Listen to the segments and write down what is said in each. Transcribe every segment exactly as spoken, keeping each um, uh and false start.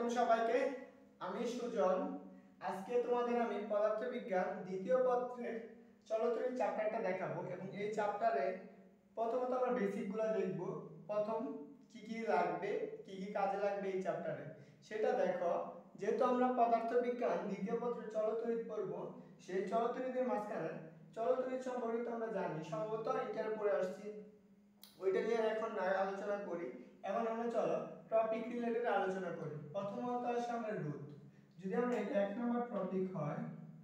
আলাইকুম সবাইকে। আমি সুজন। আজকে তোমাদের আমি পদার্থবিজ্ঞান দ্বিতীয় পত্রের চলতরিৎ চ্যাপ্টারটা দেখাবো এবং এই চ্যাপ্টারে প্রথমত আমরা বেসিকগুলো দেখব। প্রথম কি কি লাগবে, কি কি কাজে লাগবে এই চ্যাপ্টারে সেটা দেখো। যেহেতু আমরা পদার্থবিজ্ঞান দ্বিতীয় পত্রের চলতরিৎ পড়ব, সেই চলতরিতের মাঝখানে চলতরিৎ সম্পর্কে আমরা জানি, সম্ভবত ইন্টার পড়ে আসছি, ওইটা নিয়ে এখন না আলোচনা করি। এখন আমরা চলো টপিক রিলেটেড আলোচনা করি। প্রথমত আসে আমরা রুট। যদি আমরা এটা এক নম্বর টপিক হয়,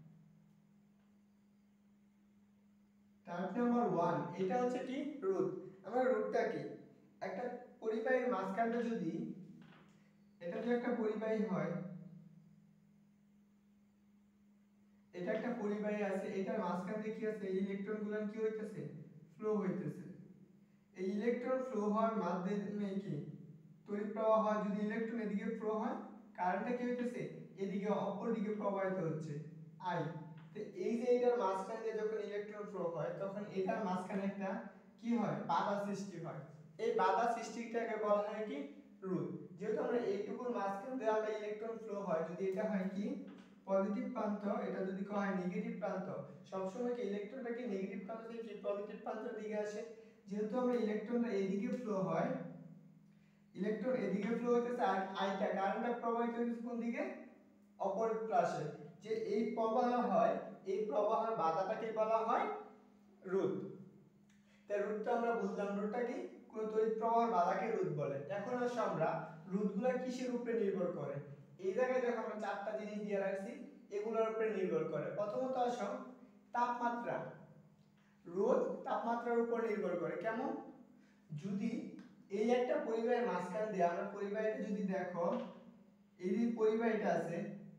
টপিক নাম্বার ওয়ান, এটা হচ্ছে কি রুট। আমরা রুটটা কি, একটা পরিবাহীর মাঝখানে যদি এটা যদি একটা পরিবাহী হয়, এটা একটা পরিবাহী আছে, এটার মাঝখানে কি আছে, ইলেকট্রনগুলো কি হইতেছে, ফ্লো হইতেছে। এই ইলেকট্রন ফ্লো হওয়ার মাধ্যমে কি তড়িৎ প্রবাহ হয়। যদি ইলেকট্রন এদিকে ফ্লো হয়, কারেন্টটা কি হইতেছে এদিকে অপর দিকে প্রবাহিত হচ্ছে, আই। তো এই যে এটার মাঝখানে দিয়ে যখন ইলেকট্রন ফ্লো হয়, তখন এটার মাঝখানে একটা কি হয়, বাধা সৃষ্টি হয়। এই বাধা সৃষ্টিটাকে বলা হয় কি রুট। যেহেতু আমরা এইটুকুর মাঝখান দিয়ে আমরা ইলেকট্রন ফ্লো হয়, যদি এটা হয় কি পজিটিভ প্রান্ত, এটা যদি হয় নেগেটিভ প্রান্ত, সবসময় কি ইলেকট্রনটা কি নেগেটিভ প্রান্ত থেকে কি পজিটিভ প্রান্তের দিকে আসে। যেহেতু আমরা ইলেকট্রনটা এদিকে ফ্লো হয়, ইলেকট্রন এদিকে ফ্লো হইতেছে, আর আইটা কারেন্টটা প্রবাহিত হইতেছে কোন দিকে, অপর পাশে। যে এই প্রবাহ হয়, এই প্রবাহের বাধাটাকে বলা হয় রোধ। তাই রোধটা আমরা বুঝলাম, রোধটা কি কোন তড়িৎ প্রবাহের বাধাকে রোধ বলে। এখন আসো আমরা রোধগুলা কিসের উপরে নির্ভর করে। এই জায়গায় দেখো আমরা চারটা জিনিস দিয়ে রাখছি, এগুলোর উপরে নির্ভর করে। প্রথমত আসো তাপমাত্রা। রোধ তাপমাত্রার উপর নির্ভর করে। কেমন, যদি এই একটা পরিবাহীর মাঝখান দিয়ে আমরা পরিবাহীটা যদি দেখো, এই যে পরিবাহীটা আছে,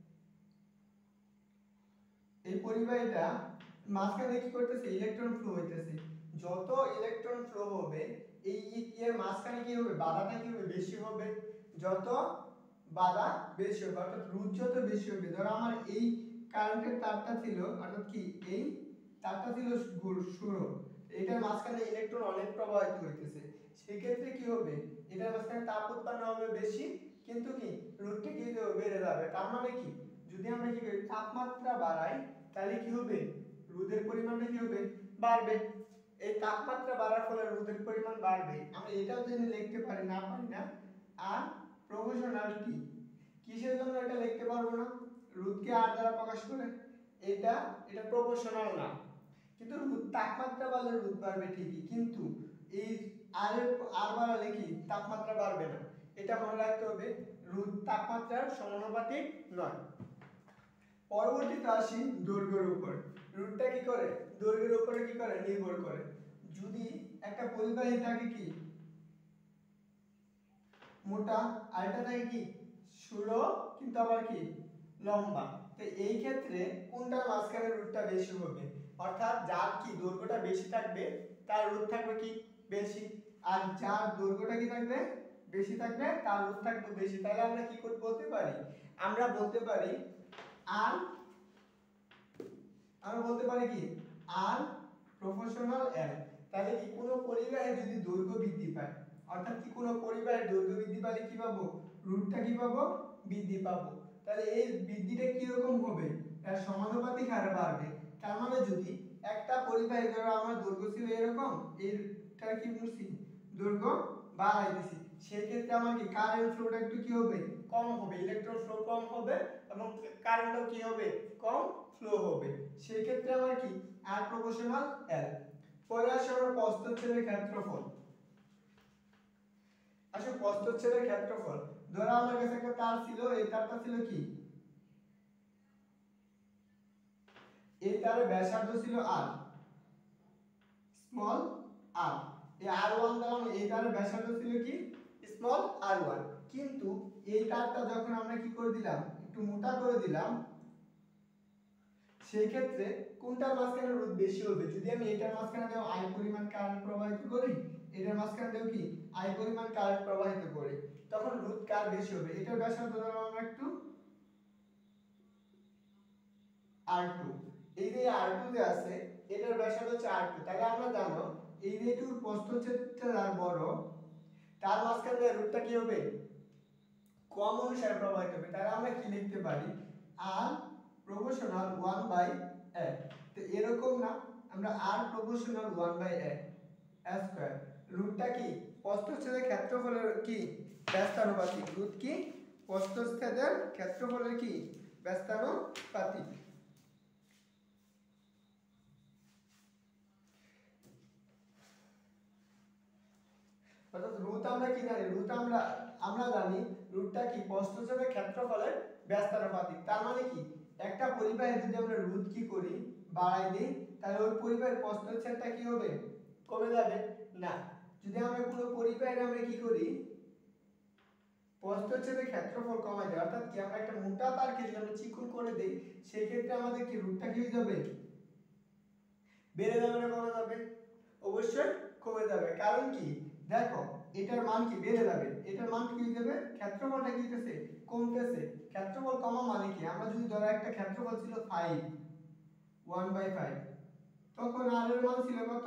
এই পরিবাহীটা মাঝখানে কি করতেছে, ইলেকট্রন ফ্লো হইতেছে। যত ইলেকট্রন ফ্লো হবে, এই এর মাঝখানে কি হবে, বাধাটা কি হবে, বেশি হবে। যত বাধা বেশি হবে, অর্থাৎ রোধ যত বেশি হবে। ধরো আমার এই কারেন্টের তারটা ছিল, অর্থাৎ কি এই তারটা ছিল সরু, এটার মাঝখানে ইলেকট্রন অনেক প্রবাহিত হইতেছে, সেই ক্ষেত্রে কি হবে, এটার মাঝখানে তাপ উৎপন্ন হবে বেশি, কিন্তু কি রোধটা কি বেড়ে যাবে। তার মানে কি, যদি আমরা কি করি তাপমাত্রা বাড়াই, তাহলে কি হবে, রোধের পরিমাণটা কি হবে, বাড়বে। এই তাপমাত্রা বাড়ার ফলে রোধের পরিমাণ বাড়বে। আমরা এটাও যদি লিখতে পারি, না পারি না, আর প্রপোর্শনালিটি কিসের জন্য এটা লিখতে পারবো না, রোধকে আর দ্বারা প্রকাশ করে, এটা এটা প্রপোর্শনাল না। কিন্তু তাপমাত্রা বাড়লে রোধ বাড়বে ঠিকই, কিন্তু এই আর আর বাড়ালে কি তাপমাত্রা বাড়বে না। এটা মনে রাখতে হবে, রোধ তাপমাত্রার সমানুপাতিক নয়। পরবর্তীতে আসি দৈর্ঘ্যের উপর। রোধটা কি করে, দৈর্ঘ্যের উপরে কি করে, নির্ভর করে। যদি একটা পরিবাহী থাকে কি মোটা, আর এটা থাকে কি সরু কিন্তু আবার কি লম্বা, তো এই ক্ষেত্রে কোনটার মাঝখানে রোধটা বেশি হবে, অর্থাৎ যার কি দৈর্ঘ্যটা বেশি থাকবে তার রোধ থাকবে কি বেশি, আর যার দৈর্ঘ্যটা কি থাকবে বেশি থাকবে তার রোধ থাকবে বেশি। তাহলে আমরা কি করতে বলতে পারি, আমরা বলতে পারি আর আমরা বলতে পারি কি আর প্রপোর্শনাল এল। তাহলে কি কোনো পরিবাহীর যদি দৈর্ঘ্য বৃদ্ধি পায়, অর্থাৎ কি কোনো পরিবাহীর দৈর্ঘ্য বৃদ্ধি পেলে কি পাবো, রোধটা কি পাবো, বৃদ্ধি পাবো। তাহলে এই বৃদ্ধিটা কি রকম হবে, এর সমানুপাতিক হারে বাড়বে। তার মানে যদি একটা পরিবাহী, ধরো আমার দৈর্ঘ্য ছিল এরকম, এইটা কি করছি দৈর্ঘ্য বাড়াই দিছি, সেই ক্ষেত্রে আমার কি কারেন্ট ফ্লোটা একটু কি হবে, কম হবে, ইলেকট্রন ফ্লো কম হবে এবং কারেন্টও কি হবে, কম ফ্লো হবে। সেই ক্ষেত্রে আমার কি আর প্রপোর্শনাল এল। পরে আসে আমরা প্রস্থচ্ছেদের ক্ষেত্রফল। আসলে প্রস্থচ্ছেদের ক্ষেত্রফল, ধরো আমার কাছে একটা তার ছিল, এই তারটা ছিল কি, এই তারের ব্যাসার্ধ ছিল আর, স্মল আর, এই আর ওয়ান দ্বারা এই তারের ব্যাসার্ধ ছিল কি স্মল আর ওয়ান। কিন্তু এই তারটা যখন আমরা কি করে দিলাম, একটু মোটা করে দিলাম, সেই ক্ষেত্রে কোনটার মাঝখানে রোধ বেশি হবে, যদি আমি এটার মাঝখানে দেও আই পরিমাণ কারেন্ট প্রবাহিত করি, এটার মাঝখানে দেও কি আই পরিমাণ কারেন্ট প্রবাহিত করি, তখন রোধ কার বেশি হবে। এটার ব্যাসার্ধ ধরো আমরা একটু আর টু, এই যে আর টু যে আছে এটার ব্যাসার্ধ হচ্ছে আর টু। তাহলে আমরা জানো এই যেটুকুর প্রস্থচ্ছেদটা যার বড়, তার মাঝখানে রোধটা কি হবে কম অনুসারে প্রবাহিত হবে, তাহলে আমরা কি লিখতে পারি আর প্রপোর্শনাল ওয়ান বাই এ। তো এরকম না, আমরা আর proportional one by A square. রুটটা কি প্রস্থচ্ছেদের ক্ষেত্রফলের কি ব্যস্তানুপাতিক। রুট কি প্রস্থচ্ছেদের ক্ষেত্রফলের কি ব্যস্তানুপাতিক। অর্থাৎ রুট আমরা কি জানি, রুট আমরা আমরা জানি রুটটা কি প্রস্থচ্ছেদের ক্ষেত্রফলের ব্যস্তানুপাতিক। তার মানে কি একটা পরিবাহের যদি আমরা রুট কি করি বাড়াই দিই, তাহলে ওই পরিবাহের প্রস্থচ্ছেদটা কি হবে কমে যাবে না। যদি আমরা কোনো পরিবাহের আমরা কি করি প্রস্থচ্ছেদের ক্ষেত্রফল কমাই দেই, অর্থাৎ কি আমরা একটা মোটা তারকে যদি আমরা চিকন করে দেই, সেই ক্ষেত্রে আমাদের কি রুটটা কি হয়ে যাবে বেড়ে যাবে না কমে যাবে? অবশ্যই কমে যাবে। কারণ কি দেখো এটার মান কি বেড়ে যাবে, এটার মান কি হয়ে যাবে ক্ষেত্রফলটা কি হইতেছে কমতেছে। ক্ষেত্রফল কমা মানে কি আমরা যদি ধরো একটা ক্ষেত্রফল ছিল ফাইভ ওয়ান বাই ফাইভ, তখন আর এর মান ছিল কত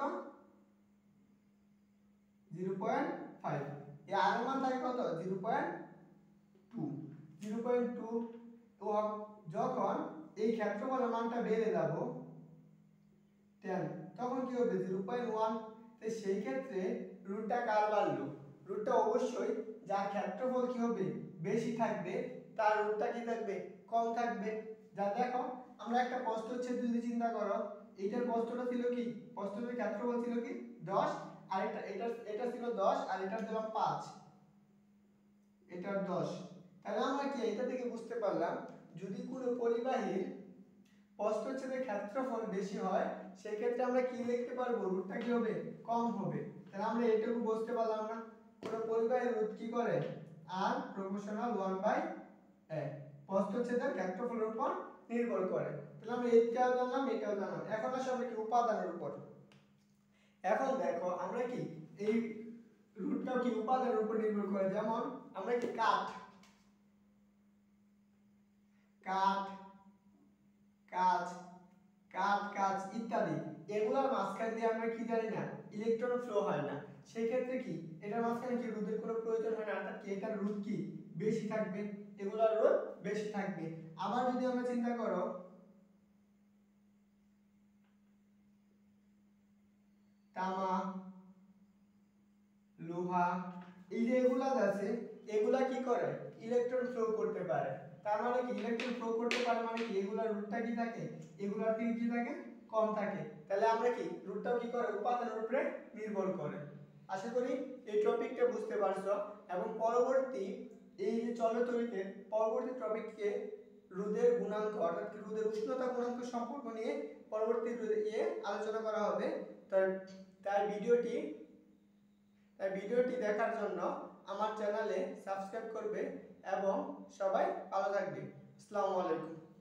জিরো পয়েন্ট ফাইভ। এই আর এর মান থাকে কত zero point two. Zero point two যখন এই ক্ষেত্রফলের মানটা বেড়ে যাব টেন, তখন কি হবে জিরো পয়েন্ট ওয়ান। তো সেই ক্ষেত্রে রুটটা কার বাড়লো, রুটটা অবশ্যই যার ক্ষেত্রফল কি হবে বেশি থাকবে তার রুটটা কি থাকবে কম থাকবে। যা দেখো আমরা একটা প্রস্থচ্ছেদ যদি চিন্তা করো, এইটার প্রস্থটা ছিল কি প্রস্থচ্ছেদের ক্ষেত্রফল ছিল কি দশ, আর এটা এটা এটা ছিল দশ আর এটা দিলাম পাঁচ, এটার দশ। তাহলে আমরা কি এটা থেকে বুঝতে পারলাম যদি কোনো পরিবাহীর প্রস্থচ্ছেদের ক্ষেত্রফল বেশি হয় সেই ক্ষেত্রে আমরা কি লিখতে পারবো রুটটা কি হবে কম হবে। তাহলে আমরা এটুকু বুঝতে পারলাম না কোনো পরিবাহীর রুট কি করে আর প্রপোর্শনাল ওয়ান বাই এ প্রস্থচ্ছেদের ক্ষেত্রফলের উপর নির্ভর করে। তাহলে আমরা এইটাও জানলাম এটাও জানলাম। এখন আসলে আমরা কি উপাদানের উপর। এখন দেখো আমরা কি এই রুটটাও কি উপাদানের উপর নির্ভর করে। যেমন আমরা কি কাঠ কাঠ কাঁচ কাঠ কাঁচ ইত্যাদি এগুলোর মাঝখান দিয়ে আমরা কি জানি না ইলেকট্রন ফ্লো হয় না। সেই ক্ষেত্রে কি এটার মাঝখানে কি রোধের কোনো প্রয়োজন হয় না, অর্থাৎ কি এটার রোধ কি বেশি থাকবে, এগুলোর রোধ বেশি থাকবে। আবার যদি আমরা চিন্তা করো তামা লোহা, এই যে এগুলা আছে এগুলা কি করে ইলেকট্রন ফ্লো করতে পারে। তার মানে কি ইলেকট্রন ফ্লো করতে পারে মানে কি এগুলার রুটটা কি থাকে এগুলার থেকে কি থাকে কম থাকে। তাহলে আমরা কি রুটটাও কি করে উপাদানের উপরে নির্ভর করে। আশা করি এই টপিকটা বুঝতে পারছো এবং পরবর্তী এই যে চলতরিতে পরবর্তী টপিককে রোধের গুণাঙ্ক অর্থাৎ রোধের উষ্ণতা গুণাঙ্ক সম্পর্ক নিয়ে পরবর্তী ইয়ে আলোচনা করা হবে। তার তার ভিডিওটি তাই ভিডিওটি দেখার জন্য আমার চ্যানেলে সাবস্ক্রাইব করবে এবং সবাই ভালো থাকবে। আসসালামু আলাইকুম।